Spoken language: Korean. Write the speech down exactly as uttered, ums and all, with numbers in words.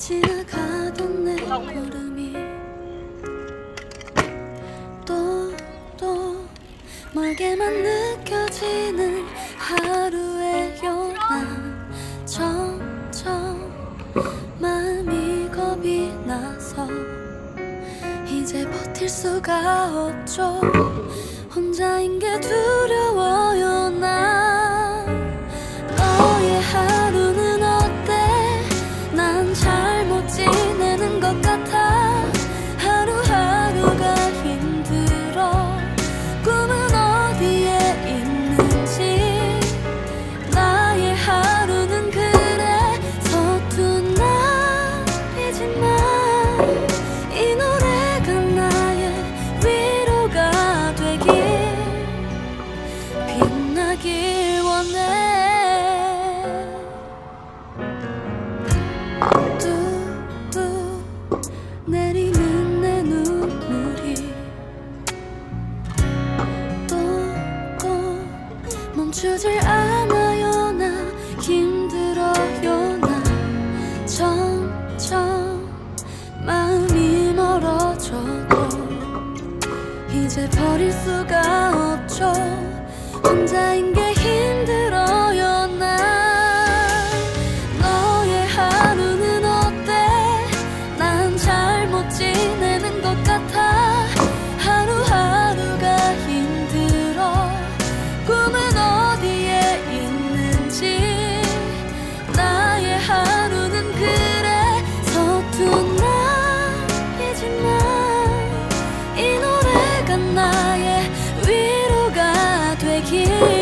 지나가던 내 걸음이 또 또 멀게만 느껴지는 하루의 요난 점점 마음이 겁이 나서 이제 버틸 수가 없죠. 혼자인 게 두려워요. 난 너의 하루는 어때? 난 잘못 지내는 것 같아. 하루하루가 힘들어. 꿈은 어디에 있는지. 나의 하루는 그래 서툰 날이지만 이 노래가 나의 위로가 되길 빛나길 원해. 뚝뚝 내리는 내 눈물이 또 또 멈추질 않아요. 나 힘들어요. 나 점점 마음이 멀어져도 이제 버릴 수가 없죠. 혼자인 게 힘들어요. 난 너의 하루는 어때? 난 잘못 지내는 것 같아. 하루하루가 힘들어. 꿈은 어디에 있는지. 나의 하루는 그래 서툰 날이지만 이 노래가 나의 위로가 되길